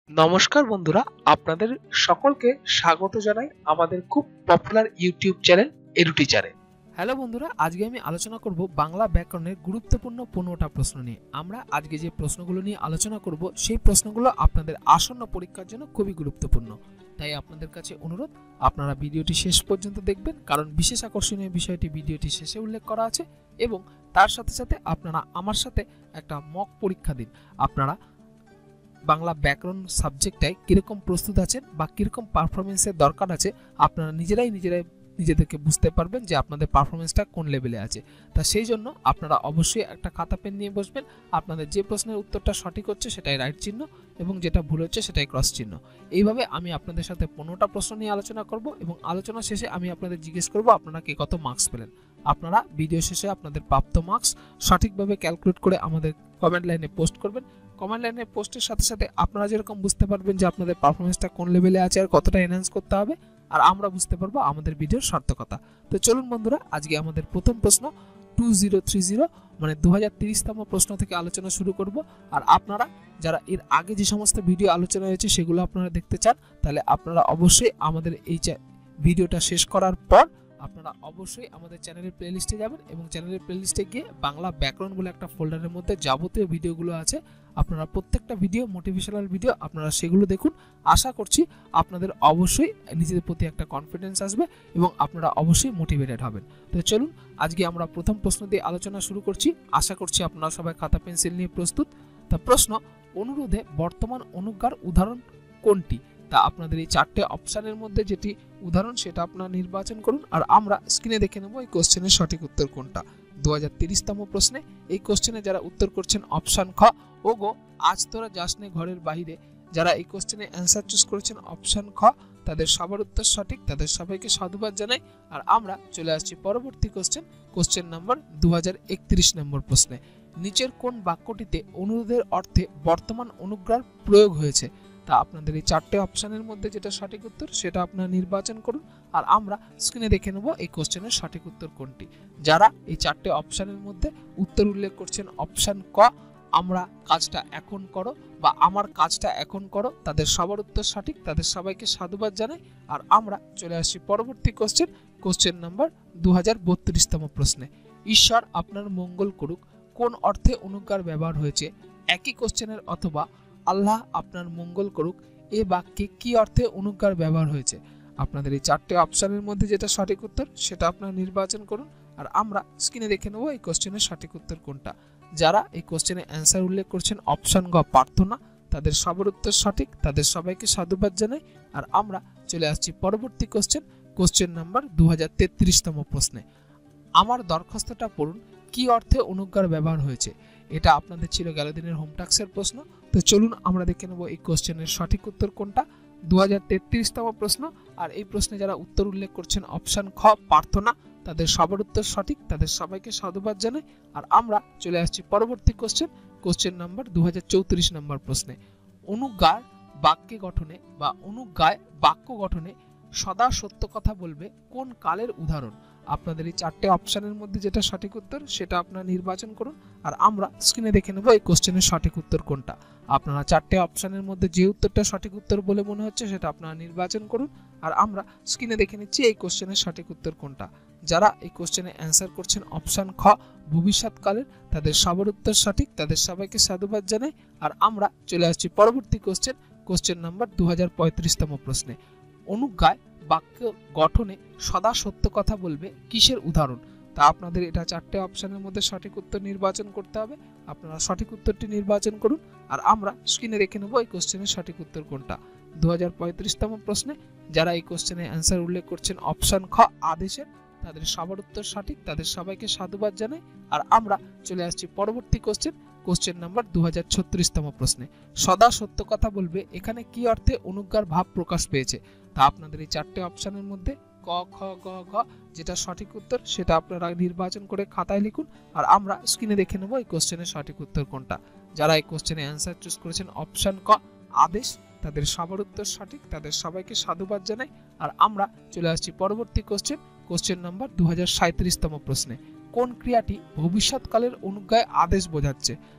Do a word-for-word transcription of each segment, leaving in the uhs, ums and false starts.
নমস্কার বন্ধুরা, আপনাদের সকলকে স্বাগত জানাই আমাদের খুব পপুলার ইউটিউব চ্যানেল এডুটিচারে। হ্যালো বন্ধুরা, আজকে আমি আলোচনা করব বাংলা ব্যাকরণের গুরুত্বপূর্ণ পনেরোটা প্রশ্ন নিয়ে। আমরা আজকে যে প্রশ্নগুলো নিয়ে আলোচনা করব সেই প্রশ্নগুলো আপনাদের আসন্ন পরীক্ষার জন্য খুবই গুরুত্বপূর্ণ। তাই আপনাদের কাছে অনুরোধ, আপনারা ভিডিওটি শেষ পর্যন্ত দেখবেন, কারণ বিশেষ আকর্ষণীয় বিষয়টি ভিডিওটি শেষে উল্লেখ করা আছে। এবং তার সাথে সাথে আপনারা আমার সাথে একটা মক পরীক্ষা দিন। আপনারা বাংলা ব্যাকরণ সাবজেক্টটায় কীরকম প্রস্তুত আছেন বা কীরকম পারফরমেন্সের দরকার আছে, আপনারা নিজেরাই নিজেরাই নিজেদেরকে বুঝতে পারবেন যে আপনাদের পারফরমেন্সটা কোন লেভেলে আছে। তা সেই জন্য আপনারা অবশ্যই একটা খাতা পেন নিয়ে বসবেন। আপনাদের যে প্রশ্নের উত্তরটা সঠিক হচ্ছে সেটাই রাইট চিহ্ন, এবং যেটা ভুল হচ্ছে সেটাই ক্রস চিহ্ন। এইভাবে আমি আপনাদের সাথে পনেরোটা প্রশ্ন নিয়ে আলোচনা করব, এবং আলোচনা শেষে আমি আপনাদের জিজ্ঞেস করব আপনারা কে কত মার্কস পেলেন। আপনারা ভিডিও শেষে আপনাদের প্রাপ্ত মার্কস সঠিকভাবে ক্যালকুলেট করে আমাদের কমেন্ট লাইনে পোস্ট করবেন। কমেন্ট লাইনে পোস্টের সাথে সাথে আপনারা যেরকম বুঝতে পারবেন যে আপনাদের পারফরমেন্সটা কোন লেভেলে আছে আর কতটা এনহ্যান্স করতে হবে, আর আমরা বুঝতে পারবো আমাদের ভিডিওর সার্থকতা। তো চলুন বন্ধুরা, আজকে আমাদের প্রথম প্রশ্ন টু জিরো থ্রি জিরো মানে দু হাজার তিরিশতম প্রশ্ন থেকে আলোচনা শুরু করব। আর আপনারা যারা এর আগে যে সমস্ত ভিডিও আলোচনা হয়েছে সেগুলো আপনারা দেখতে চান, তাহলে আপনারা অবশ্যই আমাদের এই ভিডিওটা শেষ করার পর আপনারা অবশ্যই আমাদের চ্যানেলের প্লেলিস্টে যাবেন, এবং চ্যানেলের প্লেলিস্টে গিয়ে বাংলা ব্যাকরণ বলে একটা ফোল্ডারের মধ্যে যাবতীয় ভিডিওগুলো আছে। আপনারা প্রত্যেকটা ভিডিও মোটিভেশনাল ভিডিও, আপনারা সেগুলো দেখুন। আশা করছি আপনাদের অবশ্যই নিজেদের প্রতি একটা কনফিডেন্স আসবে এবং আপনারা অবশ্যই মোটিভেটেড হবেন। তো চলুন, আজকে আমরা প্রথম প্রশ্ন দিয়ে আলোচনা শুরু করছি। আশা করছি আপনারা সবাই খাতা পেন্সিল নিয়ে প্রস্তুত। তা প্রশ্ন, অনুরোধে বর্তমান অনুজ্ঞার উদাহরণ কোনটি? তা আপনাদের এই চারটে অপশানের মধ্যে যেটি উদাহরণ সেটা আপনারা নির্বাচন করুন, আর আমরা স্ক্রিনে দেখে নেব এই কোশ্চেনের সঠিক উত্তর কোনটা। দু হাজার তিরিশতম প্রশ্নে এই কোশ্চেনে যারা উত্তর করছেন অপশান খ, ও গো আজ তোরা যাস নে ঘরের বাহিরে, যারা এই কোশ্চেনে অ্যান্সার চুজ করেছেন অপশান খ, তাদের সবার উত্তর সঠিক, তাদের সবাইকে সাধুবাদ জানাই। আর আমরা চলে আসছি পরবর্তী কোশ্চেন, কোশ্চেন নাম্বার দু হাজার একত্রিশ নম্বর প্রশ্নে। নিচের কোন বাক্যটিতে অনুরোধের অর্থে বর্তমান অনুজ্ঞার প্রয়োগ হয়েছে? তা আপনাদের এই চারটে অপশানের মধ্যে যেটা সঠিক উত্তর সেটা আপনারা নির্বাচন করুন, আর আমরা স্ক্রিনে দেখে নেব এই কোশ্চেনের সঠিক উত্তর কোনটি। যারা এই চারটে অপশানের মধ্যে উত্তর উল্লেখ করছেন অপশান ক, আমরা কাজটা এখন করো বা আমার কাজটা এখন করো, তাদের সবার উত্তর সঠিক, তাদের সবাইকে সাধুবাদ জানাই। আর আমরা চলে আসছি পরবর্তী কোশ্চেন, কোশ্চেন নাম্বার দু হাজার বত্রিশতম প্রশ্নে। ঈশ্বর আপনার মঙ্গল করুক কোন অর্থে অনুজ্ঞার ব্যবহার হয়েছে? একই কোশ্চেনের অথবা আল্লাহ আপনার মঙ্গল করুক এ বাক্যে কি অর্থে অনুজ্ঞার ব্যবহার হয়েছে? আপনাদের এই চারটে অপশানের মধ্যে যেটা সঠিক উত্তর সেটা আপনারা নির্বাচন করুন, আর আমরা স্ক্রিনে দেখে নেব এই কোশ্চেনের সঠিক উত্তর কোনটা। যারা এই কোশ্চেনে অ্যান্সার উল্লেখ করছেন অপশান গ প্রার্থনা, তাদের সবার উত্তর সঠিক, তাদের সবাইকে সাধুবাদ জানাই। আর আমরা চলে আসছি পরবর্তী কোশ্চেন, কোশ্চেন নাম্বার দু হাজার তেত্রিশতম প্রশ্নে। আমার দরখাস্তটা পড়ুন কি অর্থে অনুজ্ঞার ব্যবহার হয়েছে? এটা আপনাদের ছিল গেল দিনের হোম টাস্কের প্রশ্ন। তো চলুন আমরা দেখে নেব এই কোশ্চেনের সঠিক উত্তর কোনটা। দু হাজার তেত্রিশতম প্রশ্ন, আর এই প্রশ্নে যারা উত্তর উল্লেখ করছেন অপশান খ প্রার্থনা, তাদের সবার উত্তর সঠিক, তাদের সবাইকে সাধুবাদ জানাই। আর আমরা চলে আসছি পরবর্তী কোশ্চেন, কোশ্চেন নাম্বার দু হাজার চৌত্রিশ নম্বর প্রশ্নে। অনুজ্ঞার বাক্যে গঠনে বা অনুজ্ঞায় বাক্য গঠনে সদা সত্য কথা বলবে কোন কালের উদাহরণ? আপনাদের এই চারটে অপশানের মধ্যে যেটা সঠিক উত্তর সেটা আপনারা নির্বাচন করুন, আর আমরা স্ক্রিনে দেখে নেব এই কোশ্চেনের সঠিক উত্তর কোনটা। আপনারা চারটে অপশানের মধ্যে যে উত্তরটা সঠিক উত্তর বলে মনে হচ্ছে সেটা আপনারা নির্বাচন করুন, আর আমরা স্ক্রিনে দেখে নিচ্ছি এই কোশ্চেনের সঠিক উত্তর কোনটা। যারা এই কোশ্চেনে অ্যান্সার করছেন অপশান খ ভবিষ্যৎকালের, তাদের সবার উত্তর সঠিক, তাদের সবাইকে সাধুবাদ জানাই। আর আমরা চলে আসছি পরবর্তী কোশ্চেন, কোশ্চেন নাম্বার দু হাজার পঁয়ত্রিশতম প্রশ্নে। অনুজ্ঞায় বাক্য গঠনে সদা সত্য কথা বলবে কিসের উদাহরণ? তা আপনাদের এটা চারটে অপশানের মধ্যে সঠিক উত্তর নির্বাচন করতে হবে। আপনারা সঠিক উত্তরটি নির্বাচন করুন, আর আমরা স্ক্রিনে রেখে নেব এই কোশ্চেনের সঠিক উত্তর কোনটা। দু হাজার পঁয়ত্রিশতম প্রশ্নে যারা এই কোশ্চেনে অ্যান্সার উল্লেখ করছেন অপশান খ আদেশের, তাদের সবার উত্তর সঠিক, তাদের সবাইকে সাধুবাদ জানাই। আর আমরা চলে আসছি পরবর্তী কোশ্চেন, কোশ্চেন নাম্বার দু হাজার ছত্রিশতম প্রশ্নে। সদা সত্য কথা বলবে এখানে কি অর্থে অনুজ্ঞার ভাব প্রকাশ পেয়েছে? তা আপনাদের এই চারটে অপশানের মধ্যে ক খ গ ঘ যেটা সঠিক উত্তর সেটা আপনারা নির্বাচন করে খাতায় লিখুন, আর আমরা স্ক্রিনে দেখে নেব এই কোশ্চেনের সঠিক উত্তর কোনটা। যারা এই কোশ্চেনে অ্যান্সার চুজ করেছেন অপশান ক আদেশ, তাদের সবার উত্তর সঠিক, তাদের সবাইকে সাধুবাদ জানাই। আর আমরা চলে আসছি পরবর্তী কোশ্চেন, কোশ্চেন নাম্বার দু হাজার সাঁইত্রিশতম প্রশ্নে। কোন ক্রিয়াটি ভবিষ্যৎকালের অনুজ্ঞায় আদেশ বোঝাচ্ছে?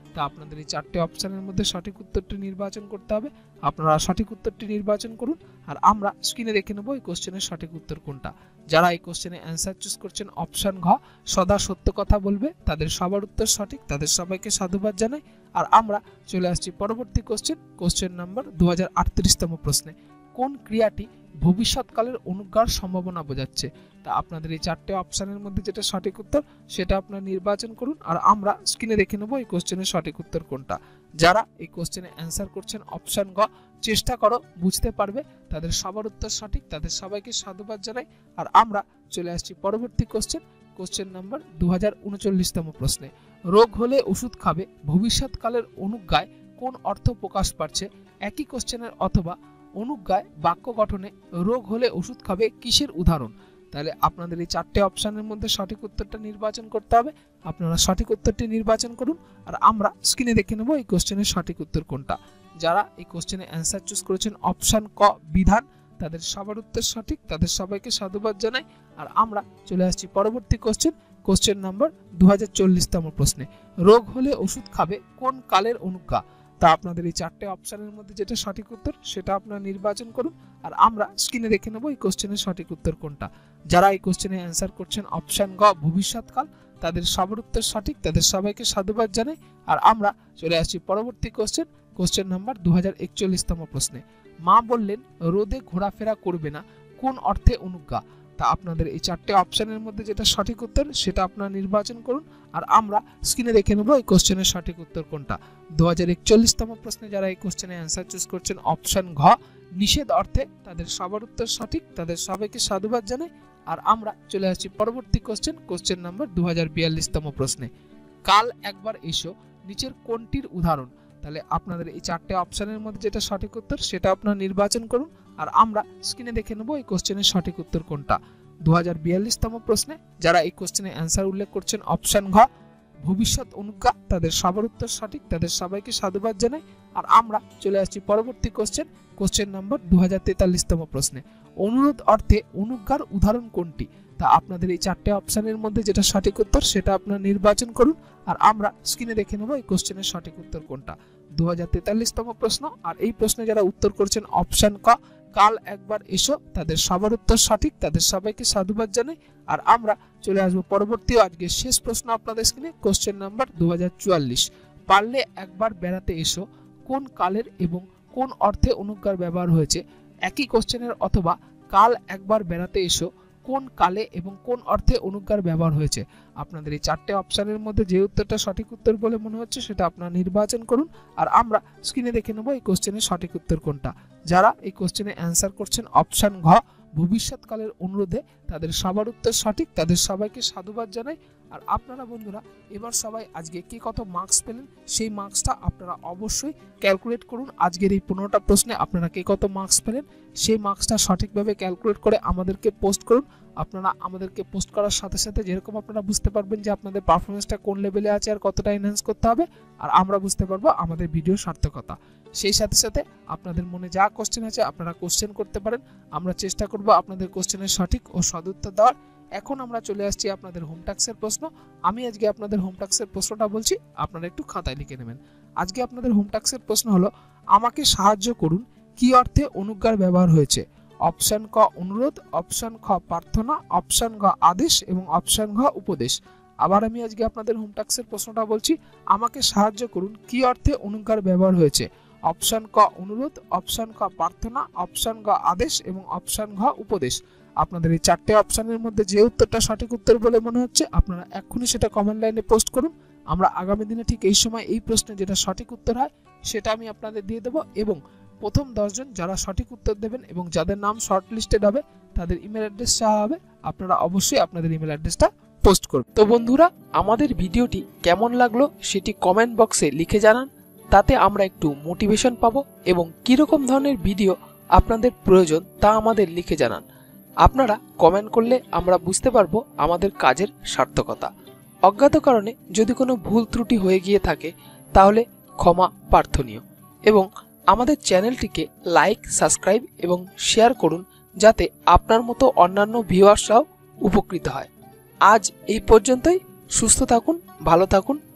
তা আপনাদের এই চারটে অপশানের মধ্যে সঠিক উত্তরটি নির্বাচন করতে হবে। আপনারা সঠিক উত্তরটি নির্বাচন করুন আর আমরা স্ক্রিনে দেখে নেব এই কোশ্চেনের সঠিক উত্তর কোনটা। যারা এই কোশ্চেনে অ্যান্সার চুজ করছেন অপশন ঘ সদা সত্য কথা বলবে, তাদের সবার উত্তর সঠিক, তাদের সবাইকে সাধুবাদ জানাই। আর আমরা চলে আসছি পরবর্তী কোশ্চেন, কোশ্চেন নাম্বার দু হাজার আটত্রিশতম প্রশ্নে। কোন ক্রিয়াটি ভবিষ্যৎকালের অনুজ্ঞার সম্ভাবনা বোঝাচ্ছে? তা আপনাদের এই চারটে অপশানের মধ্যে যেটা সঠিক উত্তর সেটা আপনারা নির্বাচন করুন আর আমরা স্ক্রিনে দেখে নেব এই কোশ্চেনের সঠিক উত্তর কোনটা। যারা এই কোশ্চেনে অ্যান্সার করছেন অপশন গ চেষ্টা করো বুঝতে পারবে, তাদের সবার উত্তর সঠিক, তাদের সবাইকে সাধুবাদ জানাই। আর আমরা চলে আসছি পরবর্তী কোশ্চেন, কোশ্চেন নাম্বার দু হাজার উনচল্লিশতম প্রশ্নে। রোগ হলে ওষুধ খাবে ভবিষ্যৎকালের অনুজ্ঞায় কোন অর্থ প্রকাশ পাচ্ছে? একই কোশ্চেনের অথবা অনুজ্ঞায় বাক্য গঠনে রোগ হলে ওষুধ খাবে কিসের উদাহরণ? তাহলে আপনাদের এই চারটে অপশানের মধ্যে সঠিক উত্তরটা নির্বাচন করতে হবে। আপনারা সঠিক উত্তরটি নির্বাচন করুন আর আমরা স্ক্রিনে দেখে নেব এই কোশ্চেনের সঠিক উত্তর কোনটা। যারা এই কোশ্চেনে অ্যান্সার চুজ করেছেন অপশন ক বিধান, তাদের সবার উত্তর সঠিক, তাদের সবাইকে সাধুবাদ জানাই। আর আমরা চলে আসছি পরবর্তী কোশ্চেন, কোশ্চেন নাম্বার দু হাজার চল্লিশতম প্রশ্নে। রোগ হলে ওষুধ খাবে কোন কালের অনুজ্ঞা? তা আপনাদের এই চারটে অপশানের মধ্যে যেটা সঠিক উত্তর সেটা আপনারা নির্বাচন করুন আর আমরা স্ক্রিনে দেখে নেব এই কোশ্চেনের সঠিক উত্তর কোনটা। যারা এই কোশ্চেনে অ্যান্সার করছেন অপশন গ ভবিষ্যৎকাল, তাদের সবার উত্তর সঠিক, তাদের সবাইকে সাধুবাদ জানাই। আর আমরা চলে আসছি পরবর্তী কোশ্চেন, কোশ্চেন নাম্বার দু হাজার একচল্লিশতম প্রশ্নে। মা বললেন রোদে ঘোরাফেরা করবে না কোন অর্থে অনুজ্ঞা? তা আপনাদের এই চারটে অপশানের মধ্যে যেটা সঠিক উত্তর সেটা আপনারা নির্বাচন করুন আর আমরা স্ক্রিনে দেখে নেব এই কোশ্চেনের সঠিক উত্তর কোনটা। দু হাজার একচল্লিশতম প্রশ্নে যারা এই কোশ্চেনে অ্যান্সার চুজ করছেন অপশন ঘ নিষেধ অর্থে, তাদের সবার উত্তর সঠিক, তাদের সবাইকে সাধুবাদ জানাই। আর আমরা চলে আসছি পরবর্তী কোশ্চেন, কোশ্চেন নাম্বার দু হাজার বিয়াল্লিশতম প্রশ্নে। কাল একবার এসো নিচের কোনটির উদাহরণ? তাহলে আপনাদের এই চারটে অপশানের মধ্যে যেটা সঠিক উত্তর সেটা আপনারা নির্বাচন করুন আর আমরা স্ক্রিনে দেখে নেব এই কোশ্চেনের সঠিক উত্তর কোনটা। দু হাজার বিয়াল্লিশতম প্রশ্নে যারা এই কোশ্চেনে অ্যান্সার উল্লেখ করছেন অপশন ঘ ভবিষ্যৎ অনুজ্ঞা, তাদের সবার উত্তর সঠিক, তাদের সবাইকে সাধুবাদ জানাই। আর আমরা চলে আসছি পরবর্তী কোশ্চেন, কোশ্চেন নম্বর দু হাজার তেতাল্লিশতম প্রশ্নে। অনুরোধ অর্থে অনুজ্ঞার উদাহরণ কোনটি? তা আপনাদের এই চারটে অপশানের মধ্যে যেটা সঠিক উত্তর সেটা আপনারা নির্বাচন করুন আর আমরা স্ক্রিনে দেখে নেব এই কোশ্চেনের সঠিক উত্তর কোনটা। দু হাজার তেতাল্লিশতম প্রশ্ন আর এই প্রশ্নে যারা উত্তর করছেন অপশন ক কাল একবার এসো, তাদের সবার উত্তর সঠিক, তাদের সবাইকে সাধুবাদ জানাই। আর আমরা চলে আসবো পরবর্তী আজকে শেষ প্রশ্ন আপনাদের স্ক্রিনে, কোশ্চেন নাম্বার দু হাজার চুয়াল্লিশ। পারলে একবার বেড়াতে এসো কোন কালের এবং কোন অর্থে অনুজ্ঞার ব্যবহার হয়েছে? একই কোশ্চেনের অথবা কাল একবার বেড়াতে এসো কোন কালে এবং কোন অর্থে অনুজ্ঞার ব্যবহার হয়েছে? আপনাদের এই চারটে অপশানের মধ্যে যে উত্তরটা সঠিক উত্তর বলে মনে হচ্ছে সেটা আপনারা নির্বাচন করুন আর আমরা স্ক্রিনে দেখে নেব এই কোশ্চেনের সঠিক উত্তর কোনটা। যারা এই কোশ্চেনে অ্যান্সার করছেন অপশন ঘ ভবিষ্যৎকালের অনুরোধে, তাদের সবার উত্তর সঠিক, তাদের সবাইকে সাধুবাদ জানাই। আর আপনারা বন্ধুরা এবার সবাই আজকে কে কত মার্কস পেলেন সেই মার্কসটা আপনারা অবশ্যই ক্যালকুলেট করুন। আজকের এই পনেরোটা প্রশ্নে আপনারা কে কত মার্কস পেলেন সেই মার্কসটা সঠিকভাবে ক্যালকুলেট করে আমাদেরকে পোস্ট করুন। আপনারা আমাদেরকে পোস্ট করার সাথে সাথে যেরকম আপনারা বুঝতে পারবেন যে আপনাদের পারফরমেন্সটা কোন লেভেলে আছে আর কতটা এনহ্যান্স করতে হবে, আর আমরা বুঝতে পারবো আমাদের ভিডিওর সার্থকতা। সেই সাথে সাথে আপনাদের মনে যা কোশ্চেন আছে আপনারা কোশ্চেন করতে পারেন, আমরা চেষ্টা করব আপনাদের কোশ্চেনের সঠিক ও সদুত্তর দেওয়ার। এখন আমরা চলে আসছি আপনাদের হোম টাস্কের প্রশ্ন। আমি আজকে আপনাদের হোম টাস্কের প্রশ্নটা বলছি, আপনারা একটু খাতায় লিখে নেবেন। আজকে আপনাদের হোম টাস্কের প্রশ্ন হলো আমাকে সাহায্য করুন কি অর্থে অনুজ্ঞার ব্যবহার হয়েছে? অপশন ক অনুরোধ, অপশন খ প্রার্থনা, অপশন ঘ আদেশ এবং অপশন ঘ উপদেশ। আবার আমি আজকে আপনাদের হোম টাস্কের প্রশ্নটা বলছি আমাকে সাহায্য করুন কি অর্থে অনুজ্ঞার ব্যবহার হয়েছে? অপশন ক অনুরোধ, অপশন খ প্রার্থনা, অপশন ঘ আদেশ এবং অপশন ঘ উপদেশ। আপনাদের এই চারটে অপশনের মধ্যে যে উত্তরটা সঠিক উত্তর বলে মনে হচ্ছে আপনারা এক্ষুনি সেটা কমেন্ট লাইনে পোস্ট করুন। আমরা আগামী দিনে ঠিক এই সময় এই প্রশ্নে যেটা সঠিক উত্তর হয় সেটা আমি আপনাদের দিয়ে দেবো এবং প্রথম দশজন যারা সঠিক উত্তর দেবেন এবং যাদের নাম শর্ট লিস্টেড হবে তাদের ইমেল অ্যাড্রেস চাওয়া হবে, আপনারা অবশ্যই আপনাদের ইমেল অ্যাড্রেসটা পোস্ট করুন। তো বন্ধুরা আমাদের ভিডিওটি কেমন লাগলো সেটি কমেন্ট বক্সে লিখে জানান, তাতে আমরা একটু মোটিভেশন পাবো এবং কীরকম ধরনের ভিডিও আপনাদের প্রয়োজন তা আমাদের লিখে জানান। আপনারা কমেন্ট করলে আমরা বুঝতে পারবো আমাদের কাজের সার্থকতা। অজ্ঞাত কারণে যদি কোনো ভুল ত্রুটি হয়ে গিয়ে থাকে তাহলে ক্ষমা প্রার্থনীয় এবং আমাদের চ্যানেলটিকে লাইক, সাবস্ক্রাইব এবং শেয়ার করুন যাতে আপনার মতো অন্যান্য ভিউয়ার্সরাও উপকৃত হয়। আজ এই পর্যন্তই, সুস্থ থাকুন, ভালো থাকুন,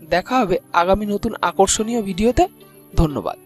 দেখা হবে আগামী নতুন আকর্ষণীয় ভিডিওতে। ধন্যবাদ।